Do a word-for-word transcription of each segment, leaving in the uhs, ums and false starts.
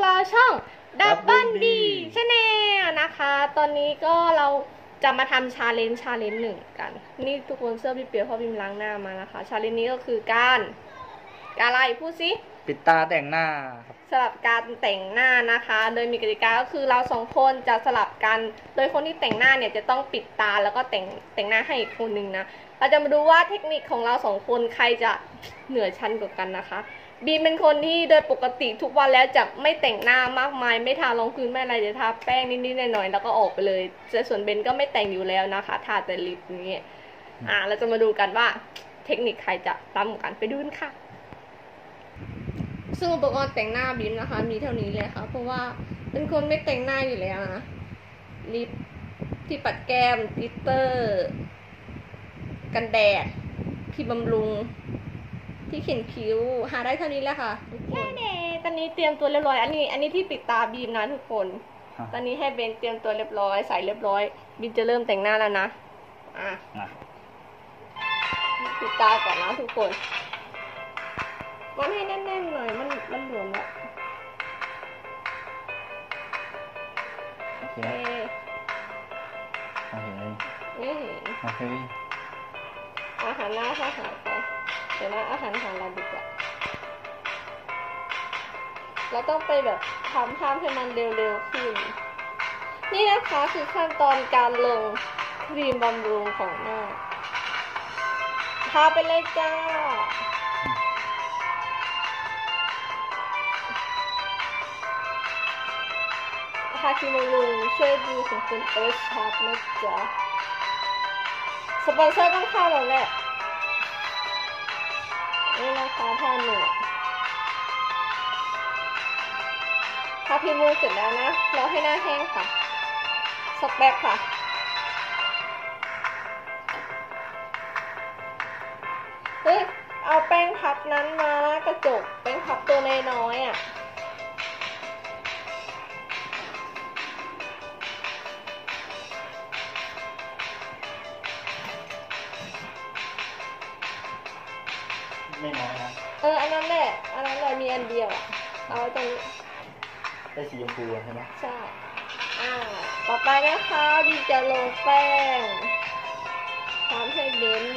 เราช่อง Double B Channel นะคะ ตอนนี้ก็เราจะมาทำชาเลนจ์ชาเลนจ์หนึ่งกันนี่ทุกคนเสื้อพี่เปียเพราะพิมล้างหน้ามานะคะชาเลนจ์นี้ก็คือการการอะไรพูดสิปิดตาแต่งหน้าครับสลับการแต่งหน้านะคะโดยมีกติกาก็คือเราสองคนจะสลับกันโดยคนที่แต่งหน้าเนี่ยจะต้องปิดตาแล้วก็แต่งแต่งหน้าให้อีกคนนึงนะเราจะมาดูว่าเทคนิคของเราสองคนใครจะเหนือชั้นกว่ากันนะคะบีมเป็นคนที่โดยปกติทุกวันแล้วจะไม่แต่งหน้ามากมายไม่ทารองพื้นไม่อะไรจะทาแป้งนิดๆหน่อยๆแล้วก็ออกไปเลยส่วนเบนก็ไม่แต่งอยู่แล้วนะคะทาแต่ลิปอย่างเงี้ยอ่าเราจะมาดูกันว่าเทคนิคใครจะล้ำกันไปดูกันค่ะซึ่งอุปกรณ์แต่งหน้าบีมนะคะมีเท่านี้เลยค่ะเพราะว่าเป็นคนไม่แต่งหน้าอยู่แล้วนะลิปที่ปัดแก้มกลิตเตอร์กันแดดที่บำรุงที่เขียนคิ้วหาได้เท่านี้แหละค่ะทุกคนแน่ๆตอนนี้เตรียมตัวเรียบร้อยอันนี้อันนี้ที่ปิดตาบีมนะทุกคนตอนนี้ให้เบนเตรียมตัวเรียบร้อยใส่เรียบร้อยบีมจะเริ่มแต่งหน้าแล้วนะอ่ะปิดตาก่อนนะทุกคนมันให้แน่นๆหน่อยมันมันหลวมแล้วโอเคไม่เห็นโอเคอาหารหน้าค่ะหาไปเดี๋ยวนะอาหารหาเราดีกว่าเราต้องไปแบบทำภาพให้มันเร็วๆขึ้นนี่นะคะคือขั้นตอนการลงครีมบำรุงของหน้าทาไปเลยจ้าทาครีมบำรุงช่วยดูของคุณเออชาร์ปนะจ๊ะสปอนเซอร์ต้องเข้าแล้วแหละนี่นะคะทาหนวดทาครีมบำรุงเสร็จแล้วนะรอให้หน้าแห้งค่ะสักแป๊บค่ะเฮ้ยเอาแป้งพับนั้นมากระจกแป้งพับตัวน้อยๆอ่ะไม่น้อยนะเอออันนั้นแหละอันนั้นเลยมีอันเดียวอ่ะเอาตรงนี้ได้สีชมพูใช่ไหมใช่อ่าต่อไปนะคะดีจะลงแป้งทำให้เด่น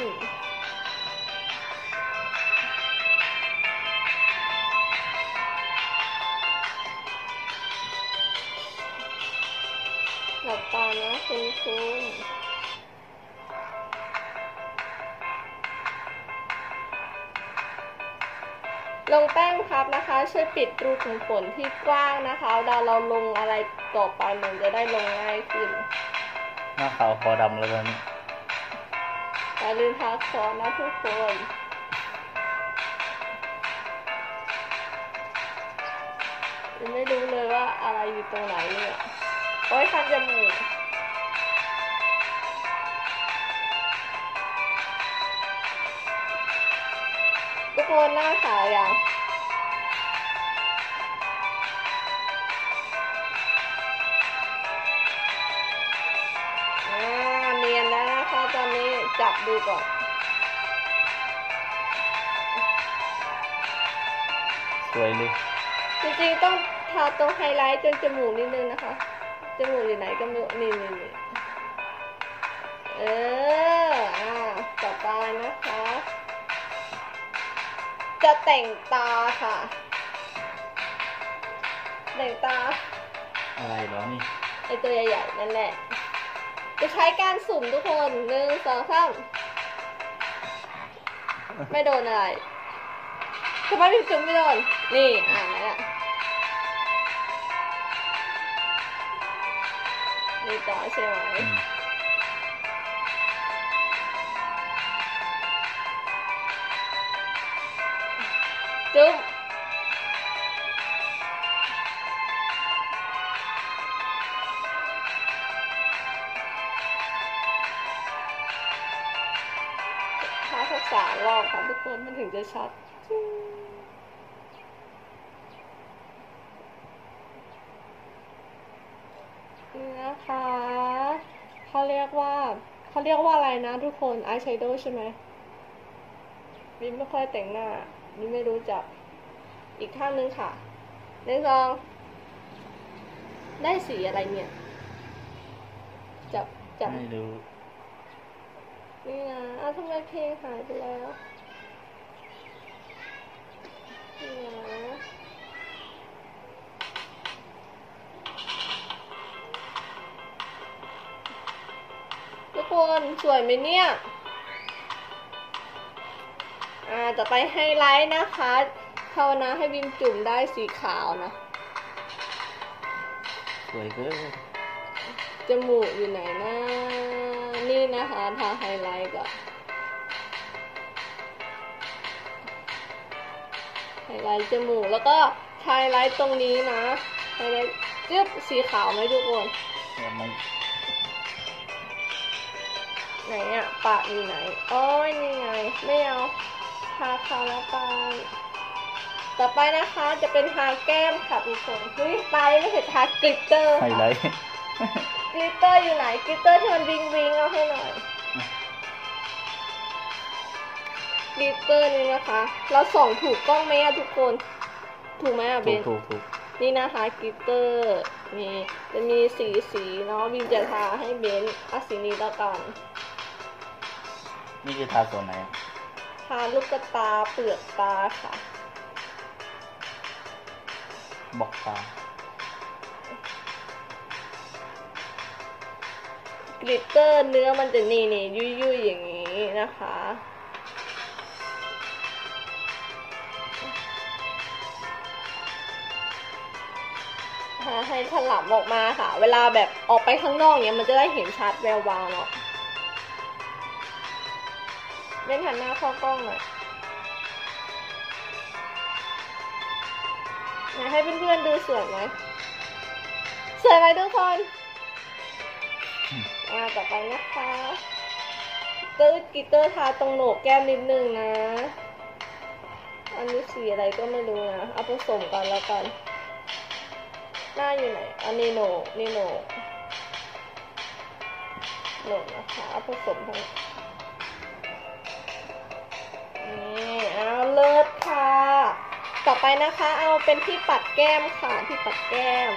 หลับตานะคุณคุณลงแป้งพับนะคะช่วยปิดรูขุมขนที่กว้างนะคะเวลาเราลงอะไรต่อไปมันจะได้ลงง่ายขึ้นหน้าขาวคอดำแล้วกันอย่าลืมทาคอนะทุกคนไม่รู้เลยว่าอะไรอยู่ตรงไหนเนี่ยโอ้ยคันจมูกทุกคนหน้าขาวยังอ่าเนียนแล้วนะคะตอนนี้จับดูก่อนสวยเลยจริงๆต้องทาตรงไฮไลท์จนจมูกนิดนึงนะคะจมูกอยู่ไหนก็ไม่รู้นี่นี่นี่เอออ่าต่อไปนะคะจะแต่งตาค่ะแต่งตาอะไรเหรอนี่ไอตัวใหญ่ๆนั่นแหละจะใช้การสุ่มทุกคนหนึ่งสองสามไม่โดนอะไรทำไมถึงไม่โดนนี่อ่านั่นแหละนี่ต่อใช่ไหมจุ๊บถ้าสักสามรอบค่ะทุกคนมันถึงจะชัดนี่นะคะเขาเรียกว่าเขาเรียกว่าอะไรนะทุกคนอายแชโดว์ใช่ไหมบิมไม่ค่อยแต่งหน้าบิมไม่รู้จักอีกข้างนึงค่ะหนึ่งสองได้สีอะไรเนี่ยจับจับไม่รู้นี่นะอ้าวทำไมเพลงหายไปแล้วนี่นะทุกคนสวยไหมเนี่ยอ่าต่อไปไฮไลท์นะคะภาวนาให้บิมจุ่มได้สีขาวนะสวยเกินจมูกอยู่ไหนนะนี่นะคะทาไฮไลท์ก่อนไฮไลท์จมูกแล้วก็ไฮไลท์ตรงนี้นะไฮไลท์จึ๊บสีขาวไหมทุกคนเนี่ยมันไหนอะปากอยู่ไหนโอ้ยนี่ไงไม่เอาทาขาวแล้วกันต่อไปนะคะจะเป็นทาแก้มค่ะทุกคนเฮ้ยตายไม่เห็นทากลิตเตอร์ไฮไลท์กลิตเตอร์อยู่ไหนกลิตเตอร์ที่มันวิงวิงเอาให้หน่อยกลิตเตอร์นี่นะคะเราส่องถูกกล้องไหมอะทุกคนถูกไหมอะเบถูกนถูกถูกนี่นะคะกลิตเตอร์มีจะมีสีสีเนาะบิมจะทาให้เบนเอาสีนี้แล้วกันนี่คือทาส่วนไหนทาลูกตาเปลือกตาค่ะบอกตากลิตเตอร์เนื้อมันจะนี่นี่ยุ่ยยุ่ยอย่างนี้นะคะทาให้ถลำออกมาค่ะ เวลาแบบออกไปข้างนอกเนี้ยมันจะได้เห็นชัดแวววาวเนาะเล่นหันหน้าเข้ากล้องหน่อยไหนให้เพื่อนๆดูสวยไหมสวยไหมทุกคนอ่าต่อไปนะคะเตอร์กิตเตอร์ทาตรงโหนกแก้มนิดนึงนะอันนี้สีอะไรก็ไม่รู้นะเอาผสมกันแล้วกันหน้าอยู่ไหนอันนี้โหนกนี่โหนกโหนกนะคะเอาผสมทั้งนี่เอาเลิศค่ะต่อไปนะคะเอาเป็นที่ปัดแก้มค่ะที่ปัดแก้ม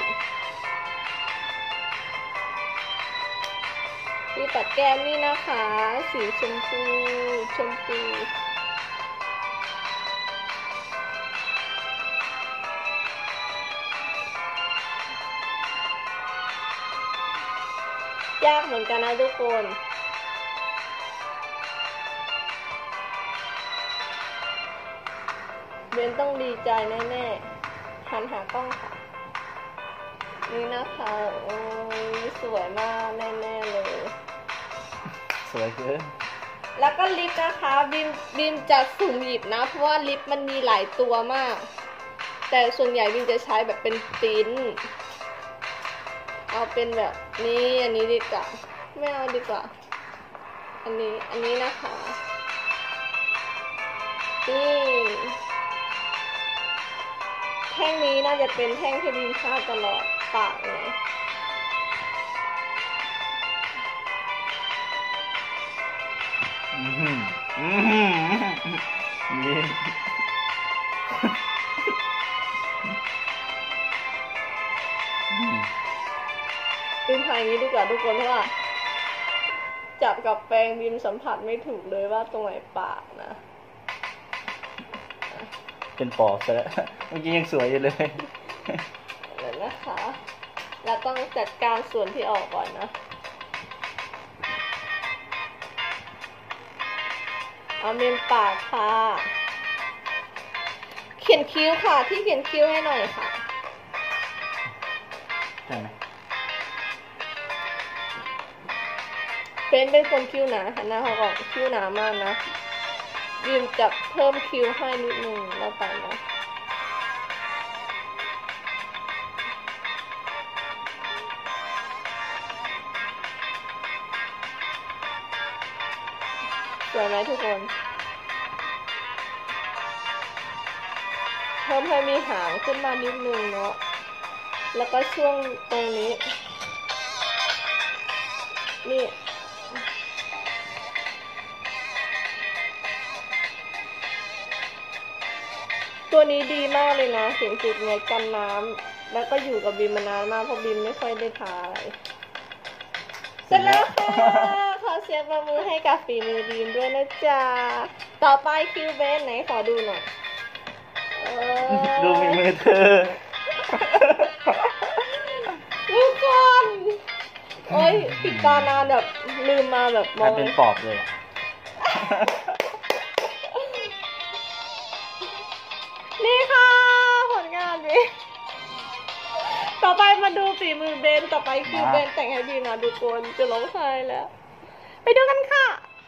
ที่ปัดแก้มนี่นะคะสีชมพูชมพูยากเหมือนกันนะทุกคนเบนต้องดีใจแน่ๆหันหากล้องค่ะนี่นะคะโอ้ยสวยมากแน่ๆเลยสวยเกินแล้วก็ลิปนะคะบิมบิมจะสุ่มหยิบนะเพราะว่าลิปมันมีหลายตัวมากแต่ส่วนใหญ่บิมจะใช้แบบเป็นปิ้นเอาเป็นแบบนี้อันนี้ดีกว่าไม่เอาดีกว่าอันนี้อันนี้นะคะนี่แท่งนี้น่าจะเป็นแท่งที่บิมทาตลอดปากเลยอืมอืมนี่บิมทาอย่างนี้ดีกว่าทุกคนเพราะว่าจับกับแปรงบิมสัมผัสไม่ถูกเลยว่าตรงไหนปากนะเป็นปอบซะแล้วเมื่อกี้ยังสวยอยู่เลยเดี๋ยวนะคะเราต้องจัดการส่วนที่ออกก่อนนะเอาเมมปากค่ะเขียนคิ้วค่ะที่เขียนคิ้วให้หน่อยค่ะใช่ไหมเป็นเป็นคนคิ้วหนาหันหน้าเขาก่อนคิ้วหนามากนะยืมจับเพิ่มคิ้วให้นิดนึงแล้วไปนะสวยไหมทุกคนเพิ่มให้มีหางขึ้นมานิดนึงเนาะแล้วก็ช่วงตรงนี้นี่ตัวนี้ดีมากเลยนะเห็นจุดเนี้ยกันน้ำแล้วก็อยู่กับบีมมานานมากเพราะบีมไม่ค่อยได้ทาอะไรเสร็จแล้วค่ะขอเสียงประมือให้กับฝีมือบีมด้วยนะจ๊ะต่อไปคิวเบนไหนขอดูหน่อยเออดูมีมือเธอทุกคนโอ้ยปิดตานานแบบลืมมาแบบมมัอน งเป็นปอบเลยอะนี่ค่ะผลงานบีต่อไปมาดูฝีมือเบนต่อไปคือเบนแต่งให้บีมาดูคนจะร้องไห้แล้ว ไปดูกันค่ะ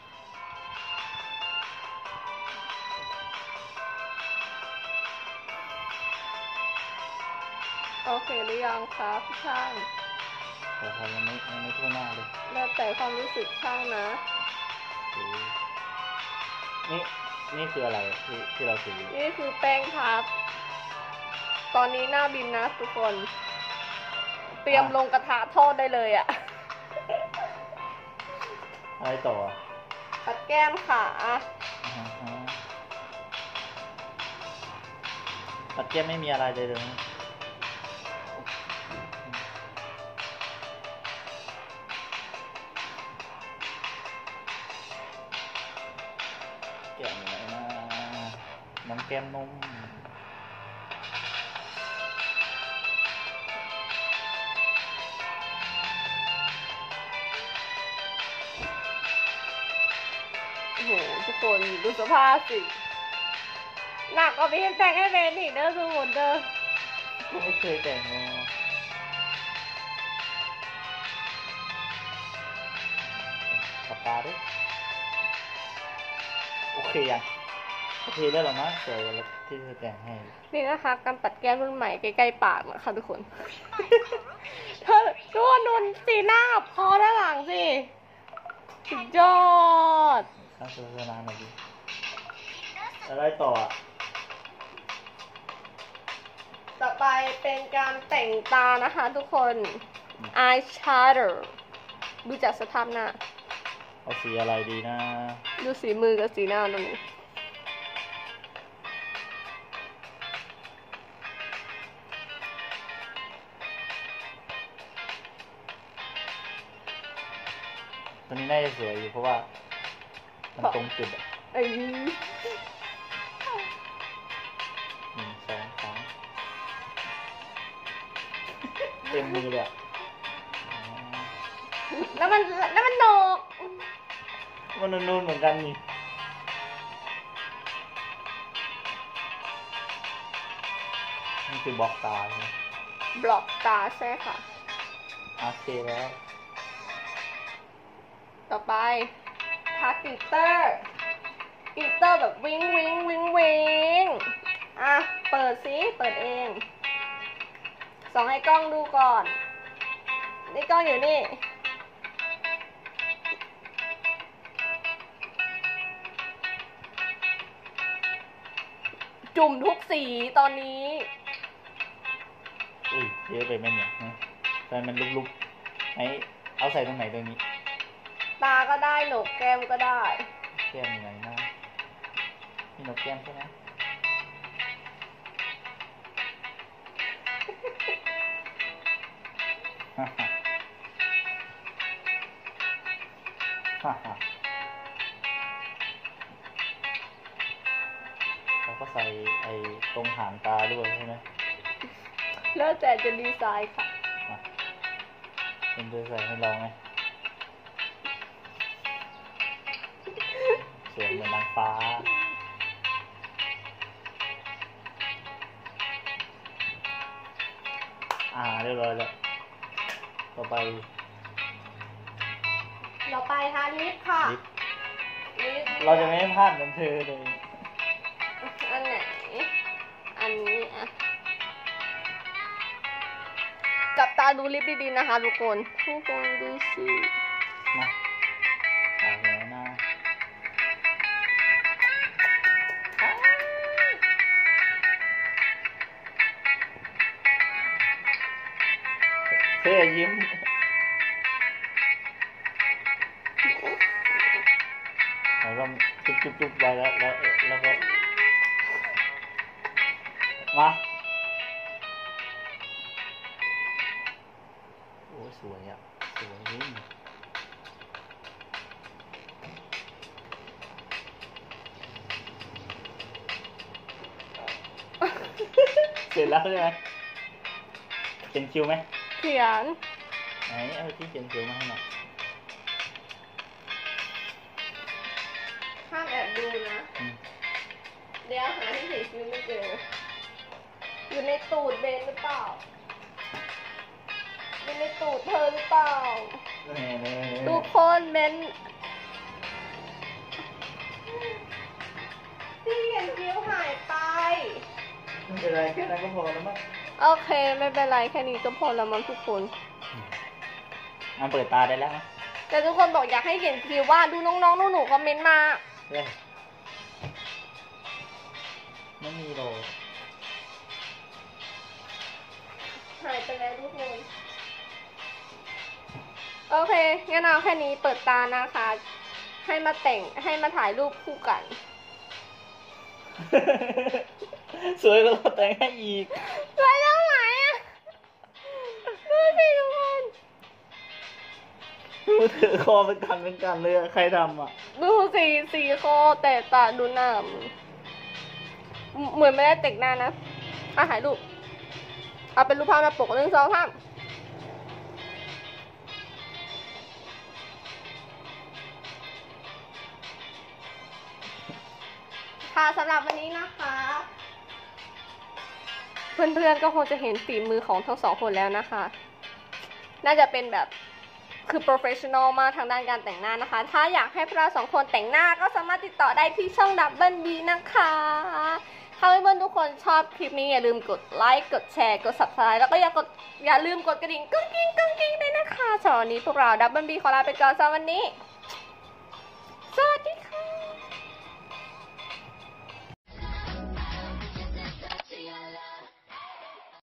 โอเคหรือยังครับช่างแต่เขายังไม่ยังไม่ทั่วหน้าเลยแล้วแต่ความรู้สึกช่างนะโอ้ยนี่นี่คืออะไรที่ที่เราถือนี่คือแป้งพับ ตอนนี้หน้าบินนะทุกคน เตรียมลงกระทะทอดได้เลยอะอะไรต่อปัดแก้มขาอ่าฮะปัดแก้มไม่มีอะไรเลยเลยนะแก้มอะไรนะน้องแก้มนมโอ้โหทุกคนดูสภาพสิ หนักกว่าพี่แต่งให้เบนอีกเด้อคือหมดเด้อก็ไม่เคยแต่งเนาะปากกาด้วยโอเคยังโอเคได้หรอมั้งสวยแล้วที่เธอแต่งให้นี่นะคะการปัดแก้มรุ่นใหม่ใกล้ๆปากนะคะทุกคน เธอดูนนสีหน้ากับคอด้านหลังสิสุดยอดข้างโฆษณาหน่อยดิอะไรต่ออ่ะต่อไปเป็นการแต่งตานะคะทุกคน eye shadow ดูจากสภาพหน้าเอาสีอะไรดีนะดูสีมือกับสีหน้าตรงนี้ตัวนี้น่าจะสวยอยู่เพราะว่ามันตรงจุดอ่ะเอ้ยหนึ่งสองสามเต็มมือเลยอ่ะอ๋อแล้วมันแล้วมันโหนกมันนูนๆเหมือนกันนี่นี่คือบล็อกตาใช่ไหมบล็อกตาใช่ค่ะโอเคแล้วต่อไปทากลิตเตอร์กลิตเตอร์แบบวิงวิงวิงวิงอ่ะ เปิดสิเปิดเองส่องให้กล้องดูก่อน นี่กล้องอยู่นี่ จุ่มทุกสีตอนนี้อุ้ยเยอะไปไหมเนี่ยฮะทำไมมันลุกๆไหนเอาใส่ตรงไหนตรงนี้ตาก็ได้โหนกแก้มก็ได้แก้มอยู่ไหนนะนี่นกแก้มใช่ไหม ฮ่าฮ่าฮ่าฮ่าเราก็ใส่ไอ้ตรงหางตาด้วยใช่ไหมแล้วแต่จะดีไซน์ค่ะมาเป็นด้วยใส่ให้เราไงสวยเหมือนนางฟ้า อ่าเรียบร้อยแล้ว ต่อไปต่อไปทาลิปค่ะลิปลิปเราจะไม่ให้พลาดเหมือนเธอเลยอันไหน อันนี้อ่ะ จับตาดูลิปดีๆนะคะทุกคน ทุกคนดูสิมาเอาแล้วนะเธอยิ้มเราต้องจุ๊บจุ๊บจุ๊บไปแล้วแล้วแล้วก็มาเสร็จแล้วใช่ไหมเขียนคิวไหมเขียนไหนเอาที่เขียนคิวมาให้หน่อยห้ามแอบดูนะอืมเดี๋ยวหาที่เขียนคิ้วไม่เจอ อยู่ในตูดเบนหรือเปล่า อยู่ในตูดเธอหรือเปล่าแน่ๆทุกคนเบนที่เขียนคิ้วหายไปไม่เป็นไรแค่นั้นก็พอแล้วมั้งโอเค ไม่เป็นไรแค่นี้ก็พอแล้วมั้งทุกคนอ่ะเปิดตาได้แล้วนะแต่ทุกคนบอกอยากให้เขียนคิ้วว่าดูน้องๆหนูๆคอมเมนต์มาเฮ้ยไม่มีโลหายไปแล้วทุกคน โอเค งั้นเอาแค่นี้เปิดตานะคะ ให้มาแต่ง ให้มาถ่ายรูปคู่กันสวยแล้วก็แต่งให้อีกสวยแล้วไหมอ่ะ ดูสิทุกคนมือถือคอเป็นกันเป็นกันเลยอะใครทำอ่ะดูสีสีคอแต่ตาดูหน้ามึงเหมือนไม่ได้แต่งหน้านะอ่ะถ่ายรูป เอาเป็นรูปภาพหน้าปกหนึ่งสองสามค่ะสำหรับวันนี้นะคะ เพื่อนๆก็คงจะเห็นฝีมือของทั้งสองคนแล้วนะคะ น่าจะเป็นแบบคือ professional มากทางด้านการแต่งหน้านะคะ ถ้าอยากให้พวกเราสองคนแต่งหน้าก็สามารถติดต่อได้ที่ช่อง ดับเบิลบี นะคะ ถ้าเพื่อนๆทุกคนชอบคลิปนี้อย่าลืมกดไลค์กดแชร์กด subscribe แล้วก็อย่ากดอย่าลืมกดกระดิ่งกุ้งกิ้งกุ้งกิ้งด้วยนะคะสำหรับวันนี้พวกเรา ดับเบิลบี ขอลาไปก่อนสำหรับวันนี้